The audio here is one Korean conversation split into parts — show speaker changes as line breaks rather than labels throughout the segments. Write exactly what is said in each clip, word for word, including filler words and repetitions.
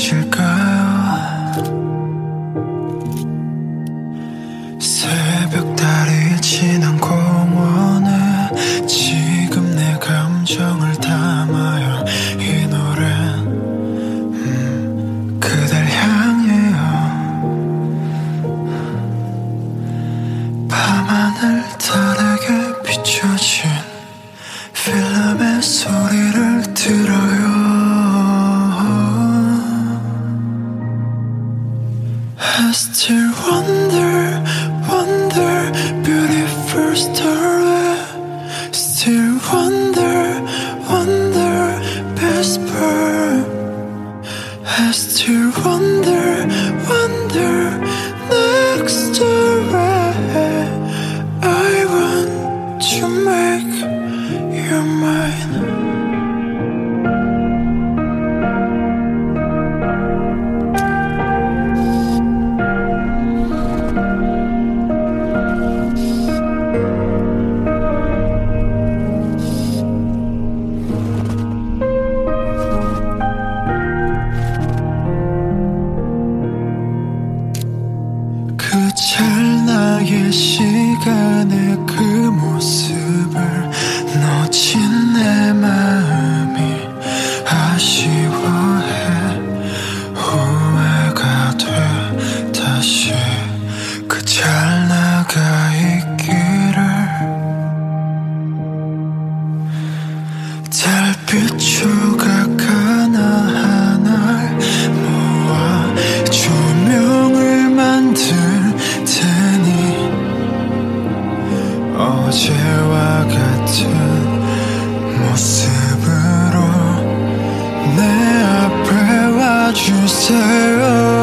가실까요? 새벽달이 지난 공원에 지금 내 감정을 담아요. 이 노래는 음, 그댈 향해요. 밤하늘 달에게 비춰진 필름의 소리를 들어요. I still wonder, wonder, beautiful story. Still wonder, wonder, best part. I still wonder, wonder, next story. I want to make you mine. 그 찰나의 시간에 그 모습을 놓친 내 마음이 아쉬워해. 후회가 돼 다시 그 찰나가 있기를. 달빛 조각 하나하나 모아 조명을 만들 테니 어제와 같은 모습으로 내 앞에 와주세요.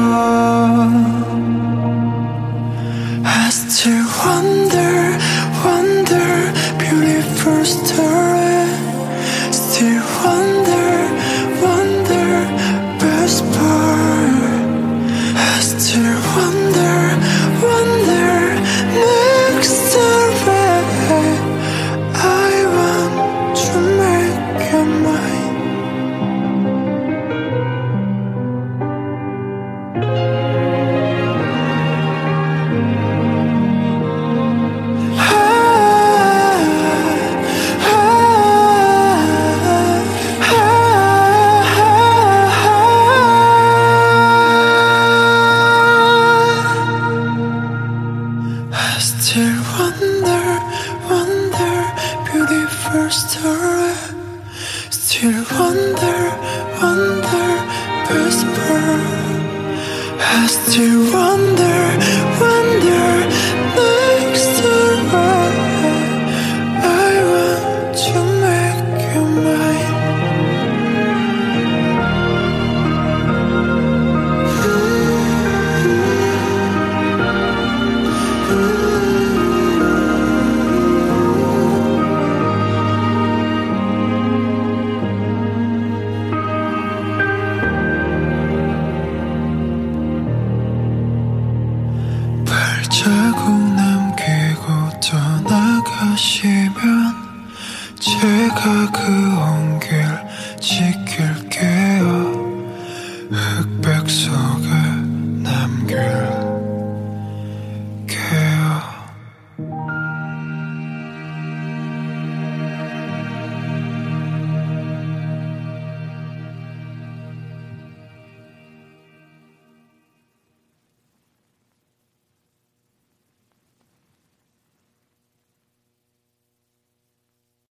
I still wonder, wonder, beautiful story. Still wonder, wonder, best part. I still wonder, wonder, next story. I want to make you mine. I still wonder, wonder, beautiful story. Still wonder, wonder, best part. I still wonder, wonder,